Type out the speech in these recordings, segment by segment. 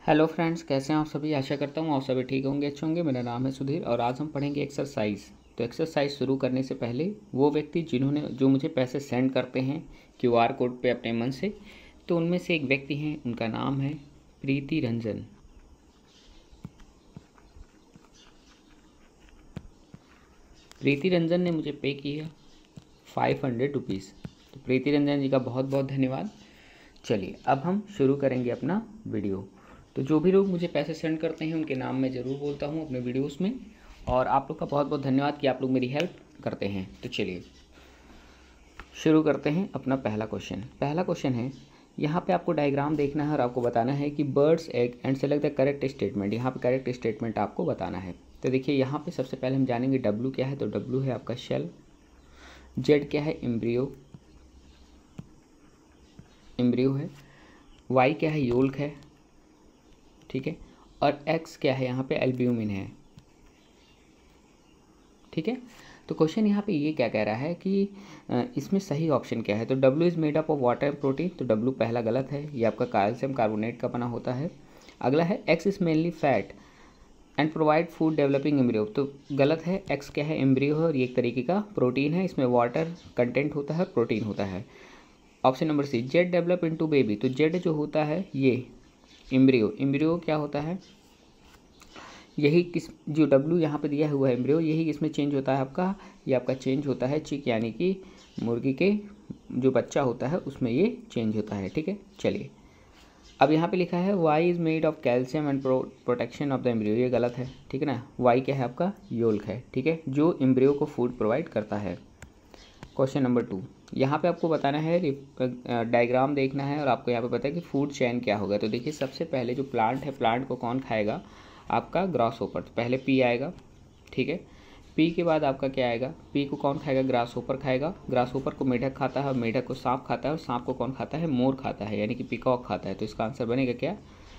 Hello friends, कैसे हैं आप सभी। आशा करता हूँ आप सभी ठीक होंगे, अच्छे होंगे। मेरा नाम है सुधीर और आज हम पढ़ेंगे एक्सरसाइज। तो एक्सरसाइज शुरू करने से पहले वो व्यक्ति जो मुझे पैसे सेंड करते हैं क्यूआर कोड पे अपने मन से, तो उनमें से एक व्यक्ति हैं, उनका नाम है प्रीति रंजन। प्रीति रंजन ने मुझे पे किया 500 रुपीज़। तो प्रीति रंजन जी का बहुत बहुत धन्यवाद। चलिए अब हम शुरू करेंगे अपना वीडियो। तो जो भी लोग मुझे पैसे सेंड करते हैं उनके नाम मैं ज़रूर बोलता हूँ अपने वीडियोस में, और आप लोग का बहुत बहुत धन्यवाद कि आप लोग मेरी हेल्प करते हैं। तो चलिए शुरू करते हैं अपना पहला क्वेश्चन है, यहाँ पे आपको डायग्राम देखना है और आपको बताना है कि birds egg and select the correct statement. यहाँ पे करेक्ट स्टेटमेंट आपको बताना है। तो देखिए यहाँ पे सबसे पहले हम जानेंगे डब्लू क्या है। तो डब्लू है आपका शेल, जेड क्या है, एम्ब्रियो है, वाई क्या है, योल्क है, ठीक है, और एक्स क्या है, यहाँ पे एल्ब्यूमिन है, ठीक है। तो क्वेश्चन यहाँ पे ये क्या कह रहा है कि इसमें सही ऑप्शन क्या है। तो W is made up of water and protein. तो डब्ल्यू पहला गलत है, ये आपका कैल्शियम कार्बोनेट का बना होता है। अगला है X is mainly fat and provide food developing embryo. तो गलत है, एक्स क्या है, एम्ब्रियो है और ये एक तरीके का प्रोटीन है, इसमें वाटर कंटेंट होता है, प्रोटीन होता है। Option number C, Z develop into baby. तो जेड जो होता है ये एम्ब्रियो क्या होता है, यही किस जो डब्लू यहाँ पे दिया हुआ है एम्ब्रियो, यही इसमें चेंज होता है आपका, ये आपका चेंज होता है चिक, यानी कि मुर्गी के जो बच्चा होता है उसमें ये चेंज होता है, ठीक है। चलिए अब यहाँ पे लिखा है Y is made of calcium and protection of the embryo. ये गलत है, ठीक है ना। वाई क्या है आपका, योल्क है, ठीक है, जो एम्ब्रियो को फूड प्रोवाइड करता है। क्वेश्चन नंबर 2, यहाँ पे आपको बताना है, डायग्राम देखना है और आपको यहाँ पे पता है कि फूड चेन क्या होगा। तो देखिए सबसे पहले जो प्लांट है, प्लांट को कौन खाएगा, आपका ग्रास होपर। तो पहले पी आएगा, ठीक है। पी के बाद आपका क्या आएगा, पी को कौन खाएगा, ग्रास होपर खाएगा। ग्रास होपर को मेढक खाता है और मेढक को सांप खाता है और सांप को कौन खाता है, मोर खाता है, यानी कि पिकॉक खाता है। तो इसका आंसर बनेगा क्या,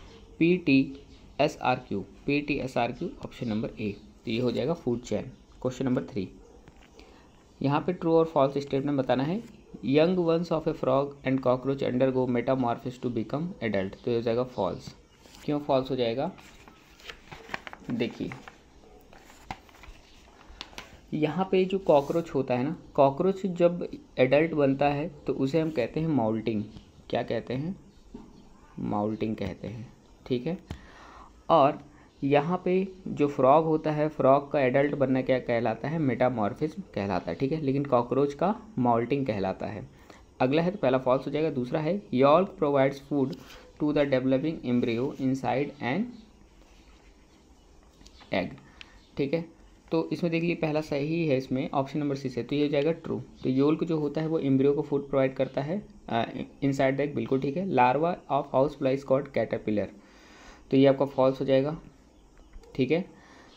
PTSRQ ऑप्शन नंबर ए। तो ये हो जाएगा फूड चेन। क्वेश्चन नंबर 3, यहाँ पे ट्रू और फॉल्स स्टेटमेंट बताना है। Young ones of a frog and cockroach undergo metamorphosis to become adult. तो ये हो जाएगा फॉल्स। क्यों फॉल्स हो जाएगा, देखिए यहाँ पे जो कॉकरोच होता है ना, कॉकरोच जब एडल्ट बनता है तो उसे हम कहते हैं माउल्टिंग। क्या कहते हैं, माउल्टिंग कहते हैं, ठीक है। और यहाँ पे जो फ्रॉग होता है, फ्रॉग का एडल्ट बनना क्या कहलाता है, मेटामॉर्फिज्म कहलाता है, ठीक है, लेकिन कॉकरोच का माउल्टिंग कहलाता है। अगला है, तो पहला फॉल्स हो जाएगा। दूसरा है yolk provides food to the developing embryo inside an egg, ठीक है। तो इसमें देख लीजिए पहला सही है, इसमें ऑप्शन नंबर सी से, तो ये हो जाएगा ट्रू। तो योल्क जो होता है वो एम्ब्रियो को फूड प्रोवाइड करता है इनसाइड द एग, बिल्कुल ठीक है। Larva of house fly is called caterpillar. तो ये आपका फॉल्स हो जाएगा, ठीक है।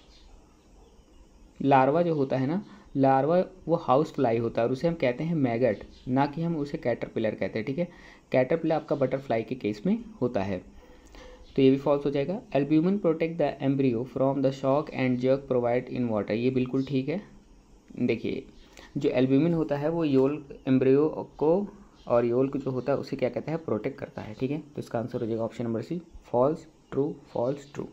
लार्वा जो होता है ना, लार्वा वो हाउस फ्लाई होता है और उसे हम कहते हैं मैगट, ना कि हम उसे कैटरपिलर कहते हैं, ठीक है। कैटरपिलर आपका बटरफ्लाई के केस में होता है। तो ये भी फॉल्स हो जाएगा। Albumin protect the embryo from the shock and jerk provide in water. ये बिल्कुल ठीक है। देखिए जो एल्ब्यूमिन होता है वो योल्क एम्ब्रियो को, और योल्क जो होता है उसे क्या कहता है, प्रोटेक्ट करता है, ठीक है। तो इसका आंसर हो जाएगा option number C, false true false true.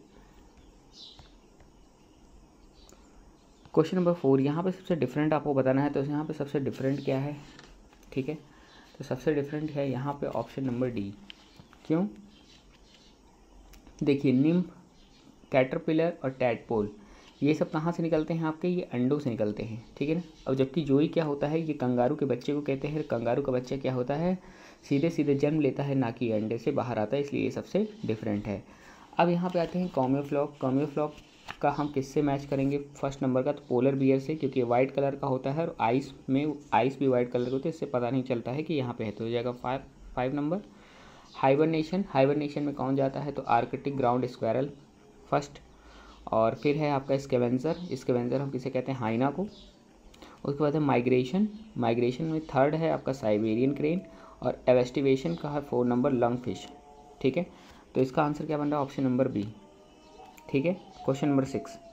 Question number 4, यहाँ पे सबसे डिफरेंट आपको बताना है। तो यहाँ पे सबसे डिफरेंट क्या है, ठीक है। तो सबसे डिफरेंट है यहाँ पे ऑप्शन नंबर डी। क्यों, देखिए निम्फ, कैटरपिलर और टैडपोल ये सब कहाँ से निकलते हैं आपके, ये अंडों से निकलते हैं, ठीक है ना। और जबकि जोई क्या होता है, ये कंगारू के बच्चे को कहते हैं। कंगारू का बच्चा क्या होता है, सीधे सीधे जन्म लेता है, ना कि अंडे से बाहर आता है, इसलिए ये सबसे डिफरेंट है। अब यहाँ पे आते हैं कॉमियोफ्लॉक। कॉमियोफ्लॉक का हम किससे मैच करेंगे, फर्स्ट नंबर का, तो पोलर बियर से, क्योंकि वाइट कलर का होता है और आइस भी वाइट कलर के होते हैं, इससे पता नहीं चलता है कि यहाँ पे है। तो हो जाएगा 5 नंबर। हाइबरनेशन में कौन जाता है, तो आर्कटिक ग्राउंड स्क्वायरल फर्स्ट, और फिर है आपका स्कैवेंजर हम किसे कहते हैं, हाइना को। उसके बाद है माइग्रेशन में थर्ड है आपका साइबेरियन क्रेन, और एवेस्टिवेशन का है 4 नंबर लंग फिश, ठीक है। तो इसका आंसर क्या बन रहा है, ऑप्शन नंबर बी, ठीक है। क्वेश्चन नंबर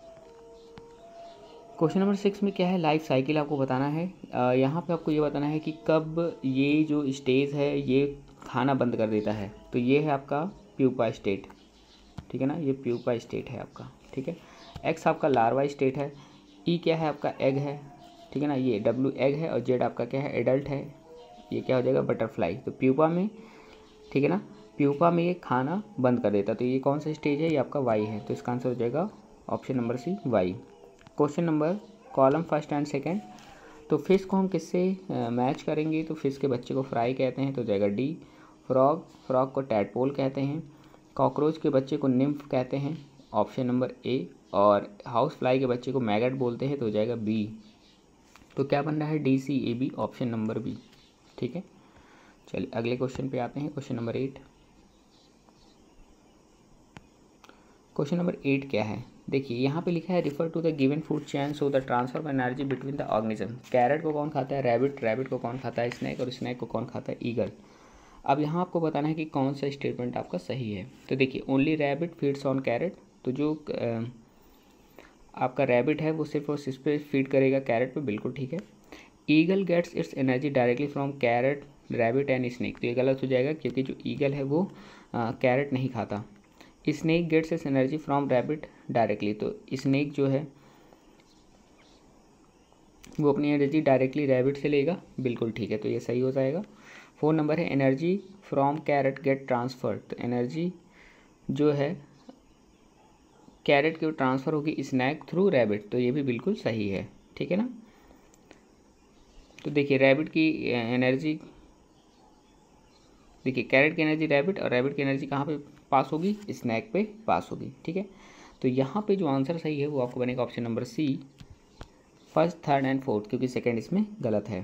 6 में क्या है, लाइफ साइकिल आपको बताना है। यहाँ पे आपको ये बताना है कि कब ये जो स्टेज है ये खाना बंद कर देता है। तो ये है आपका प्यूपा स्टेट, ठीक है ना, ये प्यूपा स्टेट है आपका, ठीक है। एक्स आपका लार्वा स्टेट है, ई क्या है आपका एग है, ठीक है ना, ये डब्ल्यू एग है और जेड आपका क्या है एडल्ट है, ये क्या हो जाएगा बटरफ्लाई। तो प्यूपा में, ठीक है ना, प्यूपा में ये खाना बंद कर देता, तो ये कौन सा स्टेज है, ये आपका वाई है, तो इसका आंसर हो जाएगा option number C Y. Question number column first and second, तो फिश को हम किससे मैच करेंगे, तो फिश के बच्चे को फ्राई कहते हैं, तो जाएगा डी। फ्रॉग, फ्रॉग को टैडपोल कहते हैं। कॉकरोच के बच्चे को निम्फ कहते हैं, ऑप्शन नंबर ए। और हाउस फ्लाई के बच्चे को मैगट बोलते हैं, तो हो जाएगा बी। तो क्या बन रहा है, D C A B, option number B, ठीक है। चलिए अगले क्वेश्चन पे आते हैं, क्वेश्चन नंबर 8। क्वेश्चन नंबर 8 क्या है, देखिए यहाँ पे लिखा है refer to the given food chain so the transfer of energy between the organism. Carrot को कौन खाता है, रैबिट, रैबिट को कौन खाता है स्नैक, और स्नैक को कौन खाता है ईगल। अब यहाँ आपको बताना है कि कौन सा स्टेटमेंट आपका सही है। तो देखिए only rabbit feeds on carrot, तो जो आपका रैबिट है वो सिर्फ और सिर्फ पे फीड करेगा कैरेट पे, बिल्कुल ठीक है। Eagle gets its energy directly from carrot, rabbit and snake, तो ये गलत हो जाएगा क्योंकि जो ईगल है वो कैरेट नहीं खाता। Snake gets its energy from rabbit directly, तो स्नैक जो है वो अपनी एनर्जी डायरेक्टली रैबिट से लेगा, बिल्कुल ठीक है, तो ये सही हो जाएगा। 4 नंबर है energy from carrot get transfer, तो एनर्जी जो है कैरेट की ट्रांसफ़र होगी स्नैक थ्रू रैबिट, तो ये भी बिल्कुल सही है, ठीक है ना। तो देखिए रैबिट की एनर्जी, देखिए कैरेट की एनर्जी रैबिट और रैबिट की एनर्जी कहाँ पे पास होगी, स्नैक पे पास होगी, ठीक है। तो यहाँ पे जो आंसर सही है वो आपको बनेगा option number C, first, third and fourth, क्योंकि सेकंड इसमें गलत है।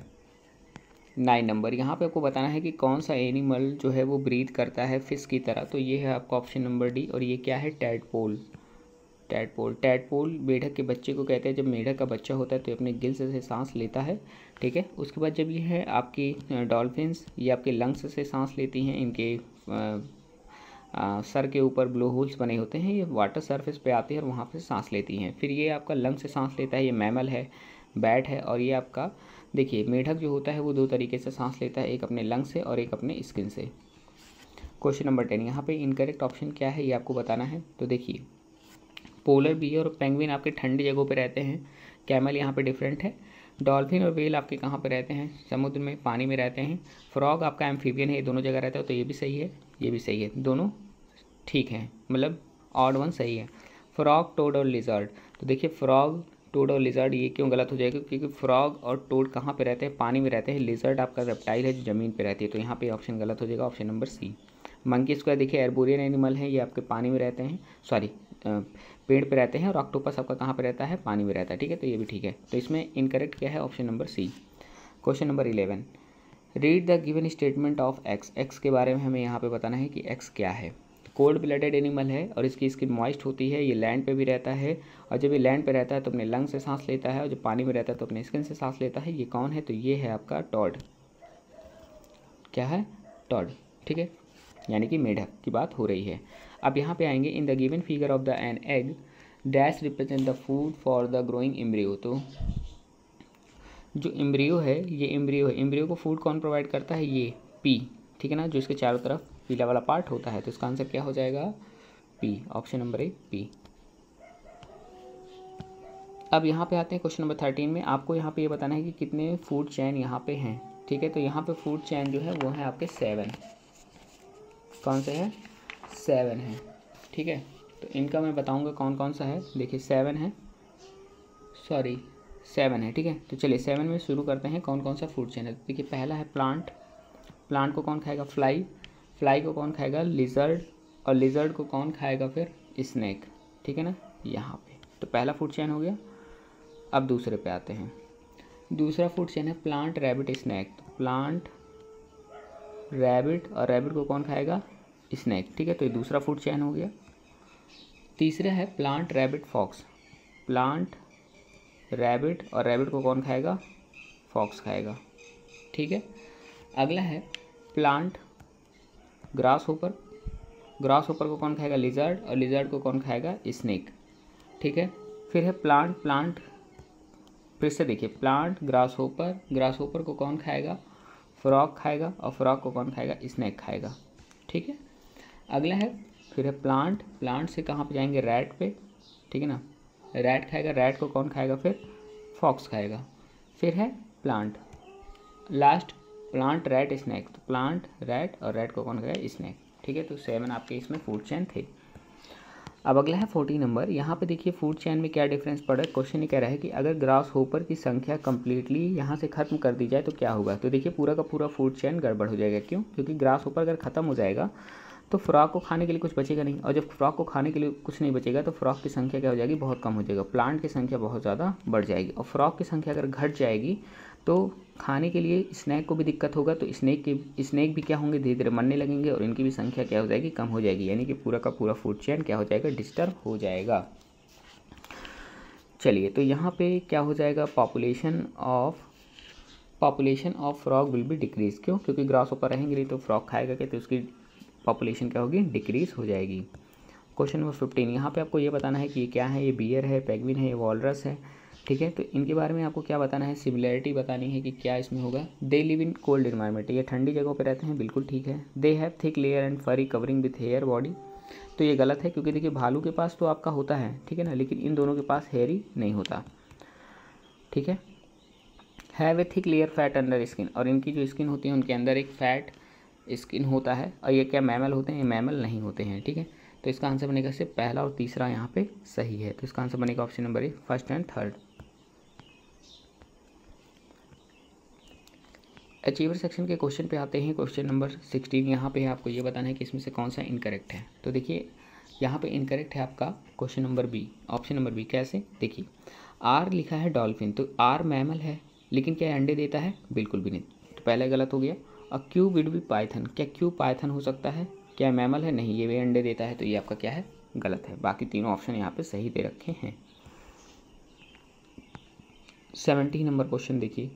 9 नंबर, यहाँ पे आपको बताना है कि कौन सा एनिमल जो है वो ब्रीथ करता है फिश की तरह, तो ये है आपका ऑप्शन नंबर डी, और ये क्या है टैडपोल। टैडपोल, टैडपोल मेढक के बच्चे को कहते हैं। जब मेढक का बच्चा होता है तो अपने गिल्स से सांस लेता है, ठीक है। उसके बाद जब ये है आपकी डॉल्फिन्स, ये आपके लंग्स से सांस लेती हैं, इनके सर के ऊपर ब्लो होल्स बने होते हैं, ये वाटर सरफेस पे आती है और वहाँ पे सांस लेती हैं। फिर ये आपका लंग से सांस लेता है, ये मैमल है, बैट है, और ये आपका देखिए मेढक जो होता है वो 2 तरीके से सांस लेता है, एक अपने लंग से और एक अपने स्किन से। क्वेश्चन नंबर 10, यहाँ पे इनकरेक्ट ऑप्शन क्या है ये आपको बताना है। तो देखिए पोलर बियर और पेंगुइन आपके ठंडी जगहों पे रहते हैं, कैमल यहाँ पे डिफरेंट है। डॉल्फिन और व्हेल आपके कहाँ पे रहते हैं, समुद्र में, पानी में रहते हैं। फ्रॉग आपका एम्फीबियन है, ये दोनों जगह रहता है, तो ये भी सही है, ये भी सही है, दोनों ठीक हैं, मतलब ऑड वन सही है। फ्रॉग, टोड और लिजर्ड, तो देखिए फ्रॉग, टोड और लिजर्ड ये क्यों गलत हो जाएगा, क्योंकि फ्रॉग और टोड कहाँ पे रहते हैं, पानी में रहते हैं। लिजर्ड आपका रेप्टाइल है जो ज़मीन पे रहती है, तो यहाँ पे ऑप्शन गलत हो जाएगा, option number C. Monkey squirrel देखिए एर्बोरियन एनिमल है, ये आपके पानी में रहते हैं, सॉरी पेड़ पे रहते हैं। और ऑक्टोपस आपका कहाँ पे रहता है, पानी में रहता है, ठीक है, तो ये भी ठीक है। तो इसमें इनकरेक्ट क्या है, option number C. Question number 11, read the given statement of X. X के बारे में हमें यहाँ पे बताना है कि एक्स क्या है। कोल्ड ब्लडेड एनिमल है और इसकी स्किन मॉइस्ट होती है, ये लैंड पे भी रहता है, और जब ये लैंड पे रहता है तो अपने लंग से सांस लेता है, और जब पानी में रहता है तो अपने स्किन से सांस लेता है। ये कौन है, तो ये है आपका टॉड। क्या है, टॉड, ठीक है, यानी कि मेढक की बात हो रही है। अब यहाँ पे आएंगे, in the given figure of the an egg dash represent the food for the growing embryo. तो जो एम्ब्रियो है, ये एम्ब्रियो है, एम्ब्रियो को फूड कौन प्रोवाइड करता है, ये पी, ठीक है ना, जो इसके चारों तरफ पीला वाला पार्ट होता है। तो इसका आंसर क्या हो जाएगा, P, option number A P. अब यहाँ पे आते हैं क्वेश्चन नंबर 13 में। आपको यहाँ पे ये बताना है कि कितने फूड चैन यहाँ पे हैं, ठीक है। तो यहाँ पे फूड चैन जो है वो है आपके 7, कौन से है, 7 है, ठीक है। तो इनका मैं बताऊँगा कौन कौन सा है। देखिए 7 है, सॉरी 7 है, ठीक है। तो चलिए 7 में शुरू करते हैं, कौन कौन सा फूड चैन है। देखिए पहला है प्लांट, प्लांट को कौन खाएगा, फ्लाई, फ्लाई को कौन खाएगा, लिजर्ड, और लिजर्ड को कौन खाएगा फिर, स्नैक, ठीक है ना, यहाँ पे। तो पहला फूड चैन हो गया। अब दूसरे पे आते हैं। दूसरा फूड चैन है प्लांट, रैबिट, स्नैक। तो प्लांट, रैबिट, और रैबिट को कौन खाएगा, स्नैक, ठीक है। तो ये दूसरा फूड चैन हो गया। तीसरा है plant, rabbit, fox. Plant, rabbit, और रैबिट को कौन खाएगा, फॉक्स खाएगा, ठीक है। अगला है plant, grasshopper, grasshopper को कौन खाएगा, लिजर्ड, और लिजर्ड को कौन खाएगा, स्नैक, ठीक है। फिर है प्लांट, प्लांट, फिर से देखिए plant, grasshopper, grasshopper को कौन खाएगा, फ्रॉग खाएगा, और फ्रॉग को कौन खाएगा, स्नैक खाएगा, ठीक है। अगला है फिर है प्लांट, प्लांट से कहाँ पे जाएंगे, रैट पे, ठीक है ना, रैट खाएगा, रैट को कौन खाएगा, फिर फॉक्स खाएगा। फिर है plant, last plant rat snake, तो प्लांट रैट और रैट को कौन खाएगा, स्नैक, ठीक है। तो 7 आपके इसमें फूड चेन थे। अब अगला है 14 नंबर। यहाँ पे देखिए फूड चेन में क्या डिफरेंस पड़ा है। क्वेश्चन ये कह रहा है कि अगर ग्रास होपर की संख्या कंप्लीटली यहाँ से खत्म कर दी जाए तो क्या होगा। तो देखिए पूरा का पूरा फूड चेन गड़बड़ हो जाएगा। क्यों? क्योंकि ग्रास होपर अगर खत्म हो जाएगा तो फ्रॉग को खाने के लिए कुछ बचेगा नहीं, और जब फ्रॉग को खाने के लिए कुछ नहीं बचेगा तो फ्रॉग की संख्या क्या हो जाएगी, बहुत कम हो जाएगा, प्लांट की संख्या बहुत ज़्यादा बढ़ जाएगी। और फ्रॉग की संख्या अगर घट जाएगी तो खाने के लिए स्नैक को भी दिक्कत होगा, तो स्नैक भी क्या होंगे, धीरे धीरे मरने लगेंगे और इनकी भी संख्या क्या हो जाएगी, कम हो जाएगी। यानी कि पूरा का पूरा फूड चेन क्या हो जाएगा, डिस्टर्ब हो जाएगा। चलिए तो यहाँ पे क्या हो जाएगा, population of frog will be decrease. क्यों? क्योंकि ग्रास ऊपर रहेंगे नहीं तो फ्रॉग खाएगा क्या, तो उसकी पॉपुलेशन क्या होगी, डिक्रीज हो जाएगी। क्वेश्चन नंबर 15, यहाँ पे आपको ये बताना है कि ये क्या है, ये बियर है, पेंगुइन है, ये वॉलरस है, ठीक है। तो इनके बारे में आपको क्या बताना है, सिमिलैरिटी बतानी है कि क्या इसमें होगा। They live in cold environment, ये ठंडी जगहों पे रहते हैं, बिल्कुल ठीक है। They have thick layer and furry covering with hair body, तो ये गलत है, क्योंकि देखिए भालू के पास तो आपका होता है, ठीक है ना, लेकिन इन दोनों के पास हेयर ही नहीं होता, ठीक है। Have a thick layer fat under skin, और इनकी जो स्किन होती है उनके अंदर एक फैट स्किन होता है। और ये क्या मैमल होते हैं, ये मैमल नहीं होते हैं, ठीक है। तो इसका आंसर बनेगा सिर्फ पहला और तीसरा यहाँ पे सही है। तो इसका आंसर बनेगा option number A, first and third. Achiever section के क्वेश्चन पे आते हैं। क्वेश्चन नंबर 16, यहाँ पे आपको ये बताना है कि इसमें से कौन सा इनकरेक्ट है। तो देखिए यहाँ पे इनकरेक्ट है आपका question number B, option number B. कैसे? देखिए आर लिखा है डॉल्फिन, तो आर मैमल है लेकिन क्या अंडे देता है, बिल्कुल भी नहीं, तो पहले गलत हो गया। और क्यू विड बी पाइथन, क्या क्यू पाइथन हो सकता है, क्या मैमल है, नहीं, ये भी अंडे देता है, तो ये आपका क्या है, गलत है। बाकी तीनों ऑप्शन यहाँ पे सही दे रखे हैं। 17 नंबर क्वेश्चन देखिए,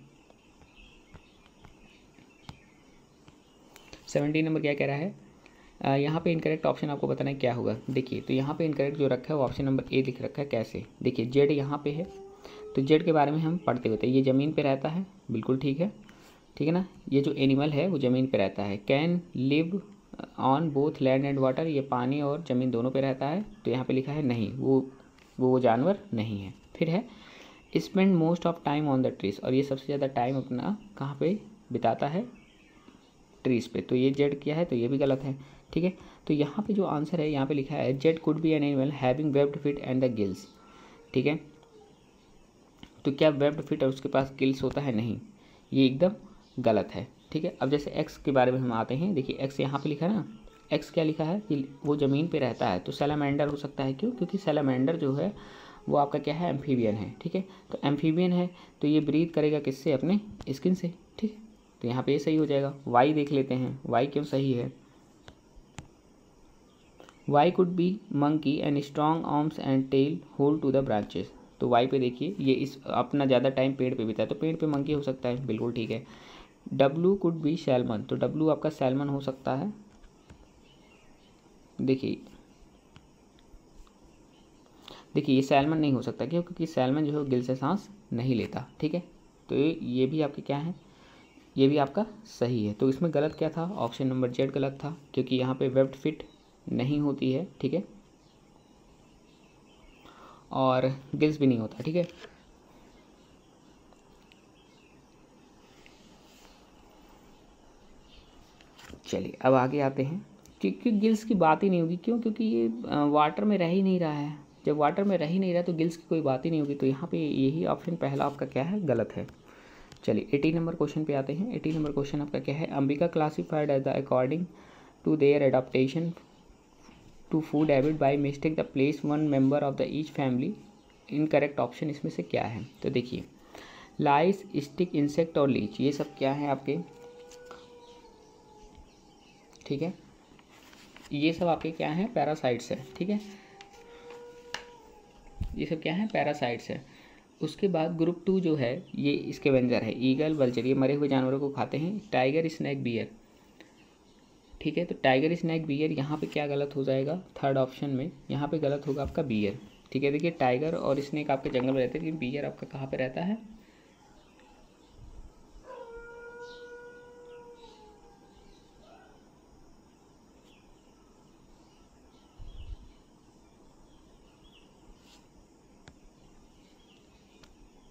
17 नंबर क्या कह रहा है, यहाँ पे इनकरेक्ट ऑप्शन आपको बताना है क्या होगा। देखिए तो यहाँ पे इनकरेक्ट जो रखा है वो ऑप्शन नंबर ए लिख रखा है। कैसे? देखिए जेड यहाँ पे है, तो जेड के बारे में हम पढ़ते होते हैं, ये ज़मीन पे रहता है, बिल्कुल ठीक है, ठीक है ना। ये जो एनिमल है वो ज़मीन पे रहता है। Can live on both land and water, ये पानी और ज़मीन दोनों पे रहता है, तो यहाँ पे लिखा है नहीं, वो जानवर नहीं है। फिर है spend most of time on the trees, और ये सबसे ज़्यादा टाइम अपना कहाँ पे बिताता है, ट्रीज पे, तो ये जेड क्या है, तो ये भी गलत है, ठीक है। तो यहाँ पे जो आंसर है यहाँ पे लिखा है Z could be an animal having webbed feet and the gills, ठीक है। तो क्या वेब्ड फीट और उसके पास गिल्स होता है, नहीं, ये एकदम गलत है, ठीक है। अब जैसे एक्स के बारे में हम आते हैं, देखिए एक्स यहाँ पे लिखा है ना, एक्स क्या लिखा है कि वो ज़मीन पे रहता है, तो सैलामेंडर हो सकता है। क्यों? क्योंकि सैलामेंडर जो है वो आपका क्या है, एम्फीबियन है, ठीक है। तो एम्फीबियन है तो ये ब्रीथ करेगा किससे, अपने स्किन से, ठीक है। तो यहाँ पे ये सही हो जाएगा। वाई देख लेते हैं, वाई क्यों सही है। Y could be monkey and strong arms and tail hold to the branches, तो वाई पे देखिए ये इस अपना ज़्यादा टाइम पेड़ पे बिता है, तो पेड़ पे मंकी हो सकता है, बिल्कुल ठीक है। डब्लू कुड बी सैल्मन, तो डब्लू आपका सैल्मन हो सकता है। देखिए ये सैल्मन नहीं हो सकता, क्यों? क्योंकि सैल्मन जो है गिल से सांस नहीं लेता, ठीक है। तो ये भी आपके क्या है, ये भी आपका सही है। तो इसमें गलत क्या था, ऑप्शन नंबर जेड गलत था, क्योंकि यहाँ पे वेब्ड फिट नहीं होती है, ठीक है, और गिल्स भी नहीं होता, ठीक है। चलिए अब आगे आते हैं, क्योंकि गिल्स की बात ही नहीं होगी। क्यों? क्योंकि ये वाटर में रह ही नहीं रहा है। जब वाटर में रह ही नहीं रहा तो गिल्स की कोई बात ही नहीं होगी। तो यहाँ पे यही ऑप्शन पहला आपका क्या है, गलत है। चलिए 18 नंबर क्वेश्चन पे आते हैं। 18 नंबर क्वेश्चन आपका क्या है, अंबिका classified as the according to their adaptation to food habit by mistake the place one member of the each family, incorrect option इसमें से क्या है। तो देखिए लाइस, स्टिक, इंसेक्ट और लीच, ये सब क्या है आपके, ठीक है, ये सब आपके क्या हैं, पैरासाइट्स है, ठीक है, ये सब क्या है, पैरासाइट्स है। उसके बाद ग्रुप 2 जो है ये स्कैवेंजर है, ईगल, वल्चर, ये मरे हुए जानवरों को खाते हैं। टाइगर, स्नैक, बियर, ठीक है। तो टाइगर, स्नैक, बियर, यहाँ पे क्या गलत हो जाएगा, थर्ड ऑप्शन में यहाँ पे गलत होगा आपका बियर, ठीक है। देखिए टाइगर और स्नैक आपके जंगल में रहते हैं, लेकिन बियर आपका कहाँ पे रहता है,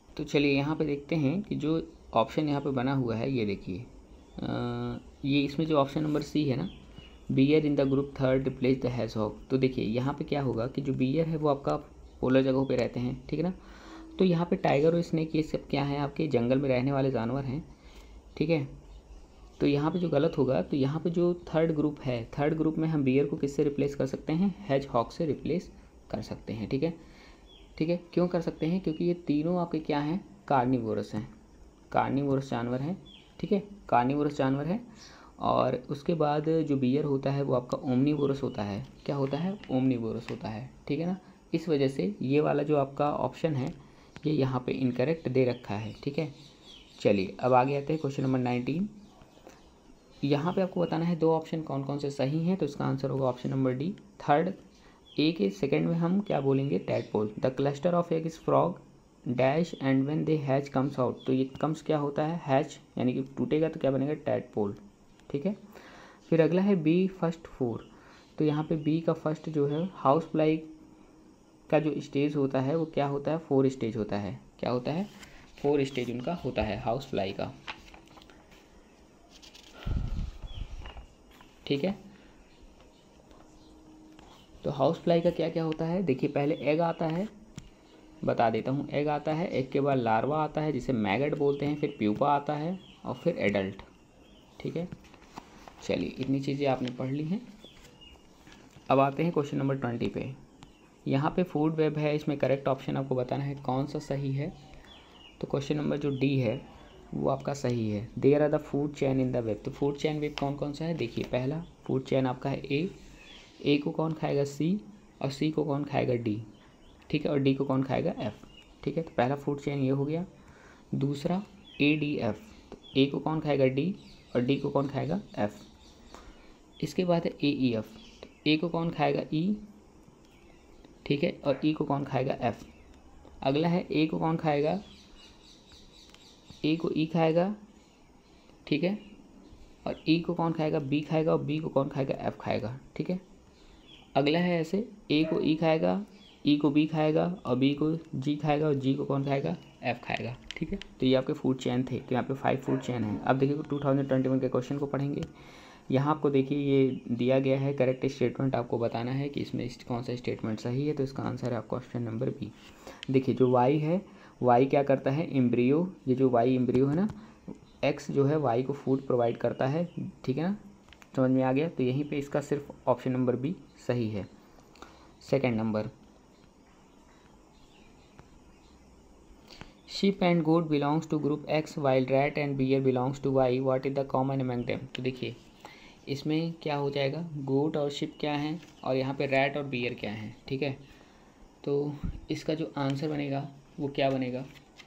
तो चलिए यहाँ पे देखते हैं कि जो ऑप्शन यहाँ पे बना हुआ है, ये देखिए, ये इसमें जो ऑप्शन नंबर सी है ना, bear in the group third replace the hedgehog. तो देखिए यहाँ पे क्या होगा कि जो बियर है वो आपका पोलर जगहों पे रहते हैं, ठीक है ना। तो यहाँ पे टाइगर और स्नेक ये सब क्या है, आपके जंगल में रहने वाले जानवर हैं, ठीक है। तो यहाँ पे जो गलत होगा, तो यहाँ पे जो थर्ड ग्रुप है, थर्ड ग्रुप में हम बियर को किससे रिप्लेस कर सकते हैं, हैजहॉग से रिप्लेस कर सकते हैं, ठीक है। ठीक है, क्यों कर सकते हैं, क्योंकि ये तीनों आपके क्या हैं, कार्निवोरस हैं, कार्निवोरस जानवर हैं, ठीक है, कार्निवोरस जानवर है। और उसके बाद जो बियर होता है वो आपका ओमनीवोरस होता है, क्या होता है, ओमनीवोरस होता है, ठीक है ना। इस वजह से ये वाला जो आपका ऑप्शन है ये यहाँ पे इनकरेक्ट दे रखा है, ठीक है। चलिए अब आगे आते हैं क्वेश्चन नंबर 19। यहाँ पे आपको बताना है दो ऑप्शन कौन कौन से सही हैं, तो इसका आंसर होगा option number D, third. A के सेकंड में हम क्या बोलेंगे, tadpole. The cluster of egg is frog dash and when they hatch comes out. तो ये कम्स क्या होता है, हैच, यानी कि टूटेगा तो क्या बनेगा, टैडपोल, ठीक है। फिर अगला है बी फर्स्ट फोर। तो यहाँ पे बी का फर्स्ट जो है हाउस फ्लाई का जो स्टेज होता है वो क्या होता है, 4 स्टेज होता है, क्या होता है, 4 स्टेज उनका होता है हाउस फ्लाई का, ठीक है। तो हाउस फ्लाई का क्या क्या होता है, देखिए पहले एग आता है, बता देता हूँ, एग आता है, एग के बाद लार्वा आता है जिसे मैगट बोलते हैं, फिर प्यूपा आता है और फिर एडल्ट, ठीक है। चलिए इतनी चीज़ें आपने पढ़ ली हैं। अब आते हैं क्वेश्चन नंबर 20 पे। यहाँ पे फूड वेब है, इसमें करेक्ट ऑप्शन आपको बताना है कौन सा सही है। तो क्वेश्चन नंबर जो डी है वो आपका सही है, there are the food chain in the web. तो फूड चेन वेब कौन कौन सा है, देखिए पहला फूड चेन आपका है ए को कौन खाएगा, सी, और सी को कौन खाएगा, डी, ठीक है, और डी को कौन खाएगा, एफ, ठीक है। तो पहला फूड चेन ये हो गया। दूसरा ए डी एफ, तो ए को कौन खाएगा, डी, और डी को कौन खाएगा, एफ। इसके बाद है ए ई एफ, तो ए को कौन खाएगा, ई, ठीक है, और ई को कौन खाएगा, एफ। अगला है ए को कौन खाएगा, ए को ई खाएगा, ठीक है, और ई को कौन खाएगा, बी खाएगा, और बी को कौन खाएगा, एफ खाएगा, ठीक है। अगला है ऐसे, ए को ई खाएगा, ई को बी खाएगा, और बी को जी खाएगा, और जी को कौन खाएगा, एफ खाएगा, ठीक है। तो ये आपके फूड चेन थे, तो यहाँ पे 5 फूड चेन है। अब देखिए 2021 के क्वेश्चन को पढ़ेंगे। यहाँ आपको देखिए ये दिया गया है, करेक्ट स्टेटमेंट आपको बताना है कि इसमें कौन सा स्टेटमेंट सही है। तो इसका आंसर है आपका ऑप्शन नंबर बी। देखिए जो वाई है, वाई क्या करता है, एम्ब्रियो, ये जो वाई एम्ब्रियो है ना, एक्स जो है वाई को फूड प्रोवाइड करता है, ठीक है ना, समझ में आ गया। तो यहीं पे इसका सिर्फ ऑप्शन नंबर बी सही है। Second number, sheep and goat belongs to group X while rat and bear belongs to Y, what is the common among them। तो देखिए इसमें क्या हो जाएगा, गोट और शिप क्या हैं, और यहाँ पे रैट और बियर क्या हैं, ठीक है। तो इसका जो आंसर बनेगा वो क्या बनेगा,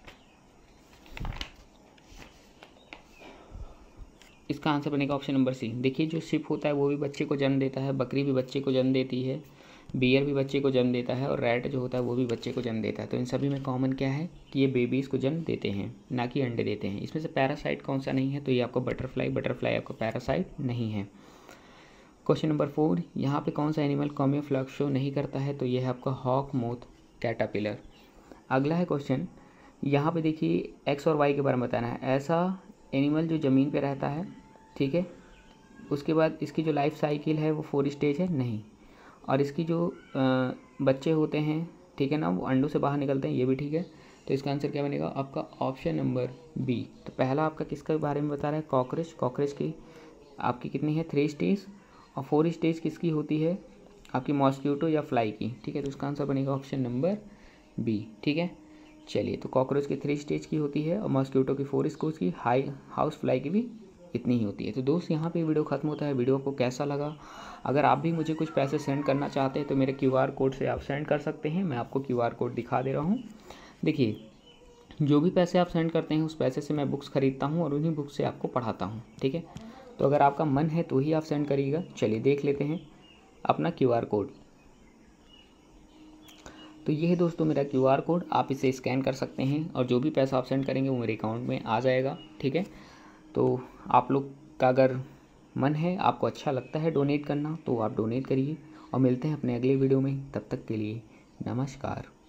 इसका आंसर बनेगा ऑप्शन नंबर सी। देखिए जो शिप होता है वो भी बच्चे को जन्म देता है, बकरी भी बच्चे को जन्म देती है, बियर भी बच्चे को जन्म देता है, और रैट जो होता है वो भी बच्चे को जन्म देता है। तो इन सभी में कॉमन क्या है कि ये बेबीज़ को जन्म देते हैं, ना कि अंडे देते हैं। इसमें से पैरासाइट कौन सा नहीं है, तो ये आपको बटरफ्लाई, बटरफ्लाई आपको पैरासाइट नहीं है। क्वेश्चन नंबर 4, यहाँ पे कौन सा एनिमल कॉम्यूफ्लैक्स शो नहीं करता है, तो ये है आपका हॉक मोथ कैटापिलर। अगला है क्वेश्चन, यहाँ पे देखिए एक्स और वाई के बारे में बताना है। ऐसा एनिमल जो ज़मीन पे रहता है, ठीक है, उसके बाद इसकी जो लाइफ साइकिल है वो 4 स्टेज है, नहीं, और इसकी जो बच्चे होते हैं, ठीक है ना, वो अंडों से बाहर निकलते हैं, ये भी ठीक है। तो इसका आंसर क्या बनेगा आपका ऑप्शन नंबर बी। तो पहला आपका किसके बारे में बता रहा है, कॉकरोच। कॉकरोच की आपकी कितनी है, 3 स्टेज, और 4 स्टेज किसकी होती है, आपकी मॉस्क्यूटो या फ्लाई की, ठीक है। तो इसका आंसर बनेगा ऑप्शन नंबर बी, ठीक है। चलिए तो कॉकरोच की 3 स्टेज की होती है, और मॉस्क्यूटो की 4 स्टेज की, हाउस फ्लाई की भी इतनी ही होती है। तो दोस्त यहाँ पे वीडियो ख़त्म होता है। वीडियो आपको कैसा लगा, अगर आप भी मुझे कुछ पैसे सेंड करना चाहते हैं तो मेरे QR कोड से आप सेंड कर सकते हैं। मैं आपको QR कोड दिखा दे रहा हूँ। देखिए जो भी पैसे आप सेंड करते हैं उस पैसे से मैं बुक्स खरीदता हूँ और उन्हीं बुक्स से आपको पढ़ाता हूँ, ठीक है। तो अगर आपका मन है तो ही आप सेंड करिएगा। चलिए देख लेते हैं अपना QR कोड। तो ये है दोस्तों मेरा QR कोड, आप इसे स्कैन कर सकते हैं और जो भी पैसा आप सेंड करेंगे वो मेरे अकाउंट में आ जाएगा, ठीक है। तो आप लोग का अगर मन है, आपको अच्छा लगता है डोनेट करना, तो आप डोनेट करिए, और मिलते हैं अपने अगले वीडियो में। तब तक के लिए नमस्कार।